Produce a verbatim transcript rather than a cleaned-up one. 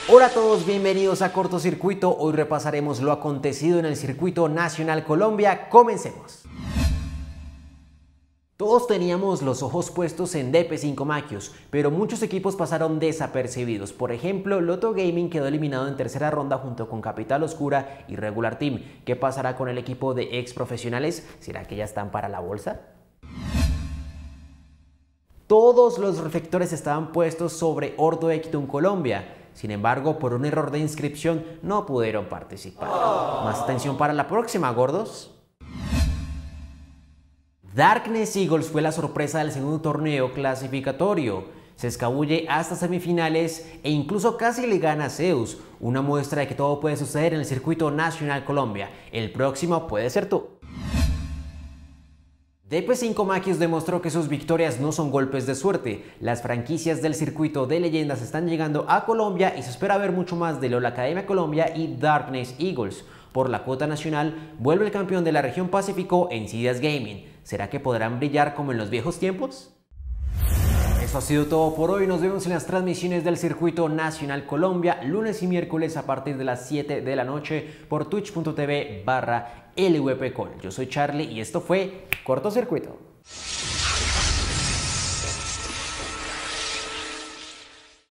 Hola a todos, bienvenidos a Cortocircuito. Hoy repasaremos lo acontecido en el Circuito Nacional Colombia. Comencemos. Todos teníamos los ojos puestos en D P cinco Maquios, pero muchos equipos pasaron desapercibidos. Por ejemplo, Loto Gaming quedó eliminado en tercera ronda junto con Capital Oscura y Regular Team. ¿Qué pasará con el equipo de ex profesionales? ¿Será que ya están para la bolsa? Todos los reflectores estaban puestos sobre Ordo Equitum Colombia. Sin embargo, por un error de inscripción no pudieron participar. Más atención para la próxima, gordos. Darkness Eagles fue la sorpresa del segundo torneo clasificatorio. Se escabulle hasta semifinales e incluso casi le gana a Zeus. Una muestra de que todo puede suceder en el Circuito Nacional Colombia. El próximo puede ser tú. D P cinco Maquios demostró que sus victorias no son golpes de suerte. Las franquicias del circuito de leyendas están llegando a Colombia y se espera ver mucho más de LoL Academia Colombia y Darkness Eagles. Por la cuota nacional, vuelve el campeón de la región Pacífico, Ensidias Gaming. ¿Será que podrán brillar como en los viejos tiempos? Eso ha sido todo por hoy. Nos vemos en las transmisiones del Circuito Nacional Colombia, lunes y miércoles a partir de las siete de la noche por twitch punto tv barra L V P Col. Yo soy Charlie y esto fue Cortocircuito.